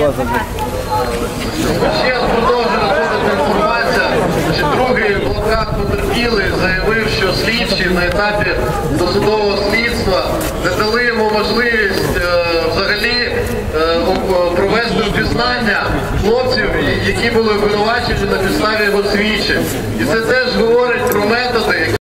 Ще продовжує надходити інформація. Другий адвокат потерпілий заявив, що слідчі на етапі досудового слідства не дали йому можливість взагалі провести впізнання хлопців, які були обвинувачені на підставі його свідчень. І це теж говорить про методи,